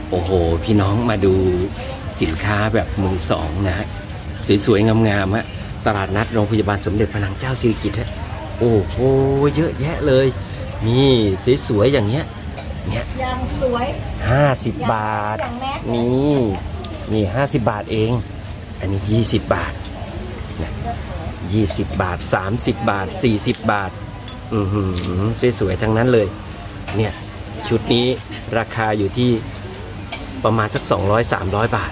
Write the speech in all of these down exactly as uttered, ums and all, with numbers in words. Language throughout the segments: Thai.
โอ้โหพี่น้องมาดูสินค้าแบบมือสองนะฮะสวยๆงามๆฮะตลาดนัดโรงพยาบาลสมเด็จพระนางเจ้าสิริกิติ์ฮะโอ้โหเยอะแยะเลยนี่สวยๆอย่างเงี้ยเนี่ยอย่างสวยห้าสิบบาทนี่นี่ห้าสิบบาทเองอันนี้ยี่สิบบาทนะยี่สิบบาทสามสิบบาทสี่สิบบาทอือหือสวยๆทั้งนั้นเลยเนี่ยชุดนี้ราคาอยู่ที่ประมาณสักสองร้อย สามร้อยบาท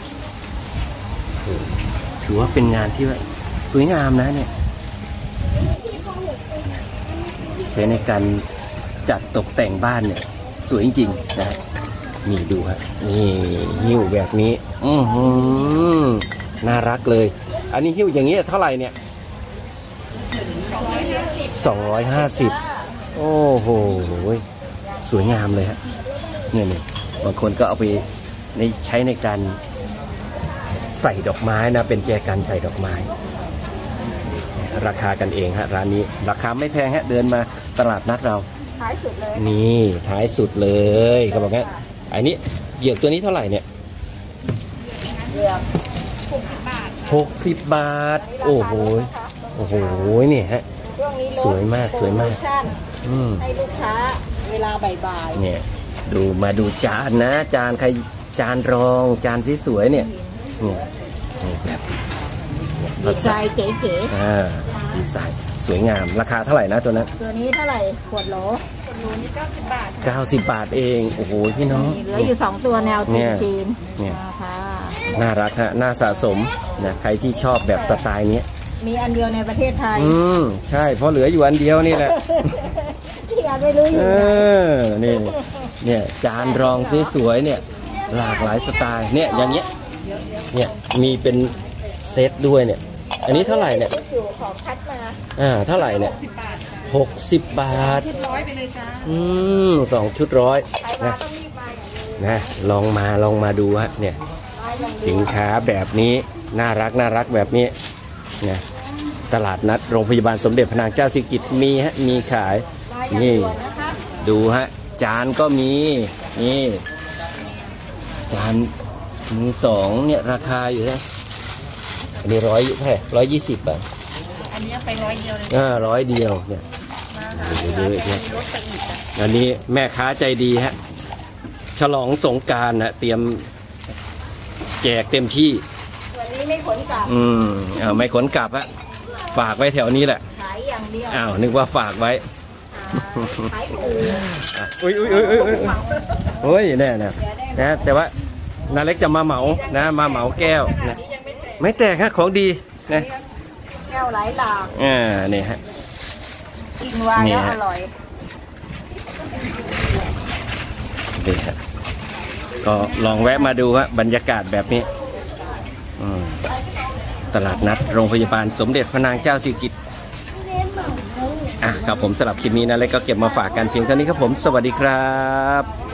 ถือว่าเป็นงานที่ว่าสวยงามนะเนี่ยใช้ในการจัดตกแต่งบ้านเนี่ยสวยจริงๆนะนี่ดูฮะนี่หิ้วแบบนี้อือหือน่ารักเลยอันนี้หิ้วอย่างนี้เท่าไหร่เนี่ยสองร้อยห้าสิบโอ้โหสวยงามเลยฮะเนี่ยเนี่ยบางคนก็เอาไปในใช้ในการใส่ดอกไม้นะเป็นแจกันใส่ดอกไม้ราคากันเองฮะร้านนี้ราคาไม่แพงฮะเดินมาตลาดนัดเราท้ายสุดเลยนี่ท้ายสุดเลยเขาบอกงั้นอันนี้เหยือกตัวนี้เท่าไหร่เนี่ยเหยือกหกสิบบาทหกสิบบาทโอ้โหโอ้โหนี่ฮะสวยมากสวยมากให้ลูกค้าเวลาบ่ายๆเนี่ยดูมาดูจานนะจานใครจานรองจานสวยๆเนี่ยเนี่ยแบบดีไซน์เก๋ๆอ่าดีไซน์สวยงามราคาเท่าไหร่นะตัวนั้นตัวนี้เท่าไหร่ขวดโหลขวดโหลนี่เก้าสิบบาทเก้าสิบบาทเองโอ้โหพี่น้องเหลืออยู่สองตัวแนวจีนเนี่ยน่ารักฮะน่าสะสมนะใครที่ชอบแบบสไตล์นี้มีอันเดียวในประเทศไทยอืมใช่เพราะเหลืออยู่อันเดียวนี่แหละที่อันไม่รู้อยู่นี่เนี่ยจานรองสวยๆเนี่ยหลากหลายสไตล์เนี่ยอย่างเงี้ยเนี่ยมีเป็นเซตด้วยเนี่ยอันนี้เท่าไหร่เนี่ยของคัดมาอ่าเท่าไหร่เนี่ยหกสิบบาทชุดร้อยไปเลยจ้าอืมสองชุดร้อยนะนะลองมาลองมาดูฮะเนี่ยสินค้าแบบนี้น่ารักน่ารักแบบนี้นะตลาดนัดโรงพยาบาลสมเด็จพระนางเจ้าสิริกิติ์มีฮะมีขายนี่ดูฮะจานก็มีนี่จานมือสองเนี่ยราคาอยู่นะอันนี้ร้อยแค่ร้อยยี่สิบบาทอันนี้ไปร้อยเดียวเลยอ่าร้อยเดียวเนี่ยเยอะๆเนี่ยอันนี้แม่ค้าใจดีฮะฉลองสงกรานต์นะเตรียมแจกเต็มที่วันนี้ไม่ขนกลับอืมอ่าไม่ขนกลับฮะฝากไว้แถวนี้แหละขายอย่างเดียวอ้าวนึกว่าฝากไว้ขายปูอุ้ยอุ้ยอุ้ยอุ้ยโอ้ยแน่ๆนะแต่ว่านาเล็กจะมาเหมานะมาเหมาแก้วนะไม่แตกฮะของดีนะแก้วหลายหลากอ่านี่ฮะกินวายแล้วอร่อยนี่ฮะก็ลองแวะมาดูฮะบรรยากาศแบบนี้ตลาดนัดโรงพยาบาลสมเด็จพระนางเจ้าสิริกิติ์อ่ะครับผมสำหรับคลิปนี้นะเล็กก็เก็บมาฝากกันเพียงเท่านี้ครับผมสวัสดีครับ